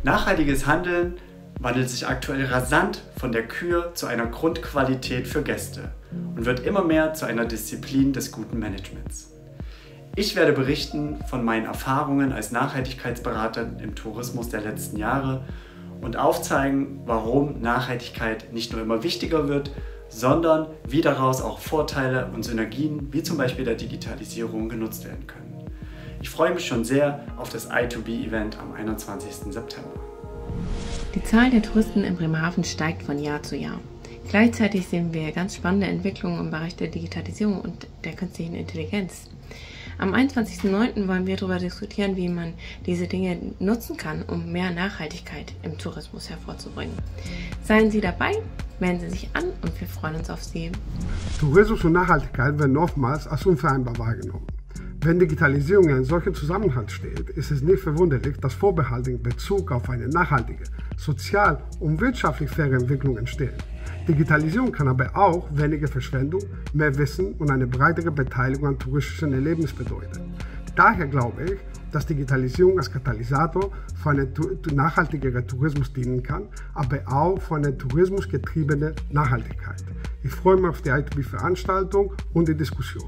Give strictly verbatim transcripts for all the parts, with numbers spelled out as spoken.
Nachhaltiges Handeln wandelt sich aktuell rasant von der Kür zu einer Grundqualität für Gäste und wird immer mehr zu einer Disziplin des guten Managements. Ich werde berichten von meinen Erfahrungen als Nachhaltigkeitsberater im Tourismus der letzten Jahre und aufzeigen, warum Nachhaltigkeit nicht nur immer wichtiger wird, sondern wie daraus auch Vorteile und Synergien, wie zum Beispiel der Digitalisierung, genutzt werden können. Ich freue mich schon sehr auf das I zwei B-Event am einundzwanzigsten September. Die Zahl der Touristen in Bremerhaven steigt von Jahr zu Jahr. Gleichzeitig sehen wir ganz spannende Entwicklungen im Bereich der Digitalisierung und der künstlichen Intelligenz. Am einundzwanzigsten neunten wollen wir darüber diskutieren, wie man diese Dinge nutzen kann, um mehr Nachhaltigkeit im Tourismus hervorzubringen. Seien Sie dabei, melden Sie sich an und wir freuen uns auf Sie. Tourismus und Nachhaltigkeit werden oftmals als unvereinbar wahrgenommen. Wenn Digitalisierung in einem solchen Zusammenhang steht, ist es nicht verwunderlich, dass Vorbehalte in Bezug auf eine nachhaltige, sozial und wirtschaftlich faire Entwicklung entstehen. Digitalisierung kann aber auch weniger Verschwendung, mehr Wissen und eine breitere Beteiligung an touristischen Erlebnissen bedeuten. Daher glaube ich, dass Digitalisierung als Katalysator für einen nachhaltigeren Tourismus dienen kann, aber auch für eine tourismusgetriebene Nachhaltigkeit. Ich freue mich auf die I zwei B-Veranstaltung und die Diskussion.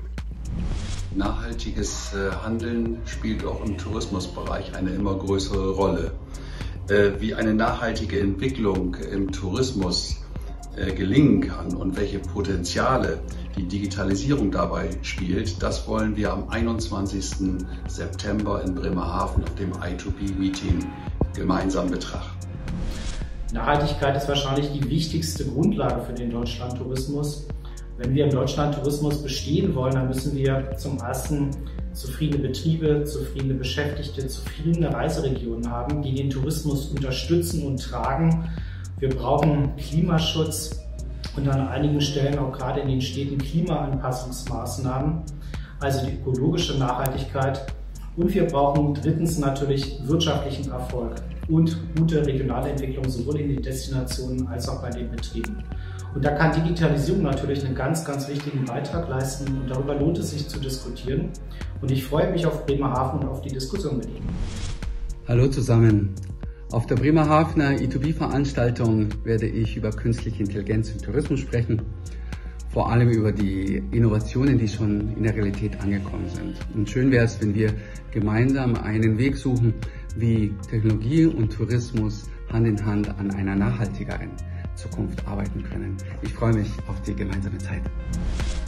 Nachhaltiges Handeln spielt auch im Tourismusbereich eine immer größere Rolle. Wie eine nachhaltige Entwicklung im Tourismus gelingen kann und welche Potenziale die Digitalisierung dabei spielt, das wollen wir am einundzwanzigsten September in Bremerhaven auf dem I zwei B-Meeting gemeinsam betrachten. Nachhaltigkeit ist wahrscheinlich die wichtigste Grundlage für den Deutschlandtourismus. Wenn wir im Deutschlandtourismus bestehen wollen, dann müssen wir zum ersten zufriedene Betriebe, zufriedene Beschäftigte, zufriedene Reiseregionen haben, die den Tourismus unterstützen und tragen. Wir brauchen Klimaschutz und an einigen Stellen auch gerade in den Städten Klimaanpassungsmaßnahmen, also die ökologische Nachhaltigkeit. Und wir brauchen drittens natürlich wirtschaftlichen Erfolg und gute regionale Entwicklung sowohl in den Destinationen als auch bei den Betrieben. Und da kann Digitalisierung natürlich einen ganz, ganz wichtigen Beitrag leisten und darüber lohnt es sich zu diskutieren. Und ich freue mich auf Bremerhaven und auf die Diskussion mit Ihnen. Hallo zusammen. Auf der Bremerhavener I zwei B-Veranstaltung werde ich über künstliche Intelligenz im Tourismus sprechen, vor allem über die Innovationen, die schon in der Realität angekommen sind. Und schön wäre es, wenn wir gemeinsam einen Weg suchen, wie Technologie und Tourismus Hand in Hand an einer nachhaltigeren Zukunft arbeiten können. Ich freue mich auf die gemeinsame Zeit.